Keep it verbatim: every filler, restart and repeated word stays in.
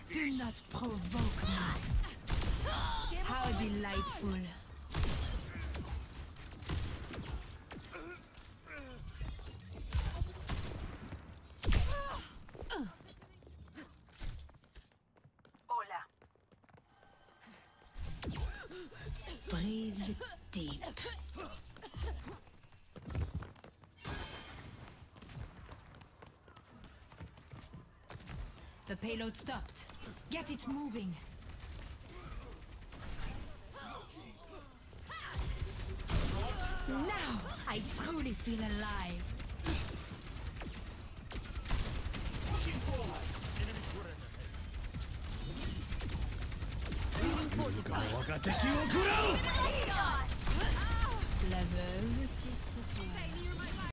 Do not provoke me. How delightful. Hola. Breathe deep. The payload stopped. Get it moving. Now I truly feel alive. La veuve tisse sa toile.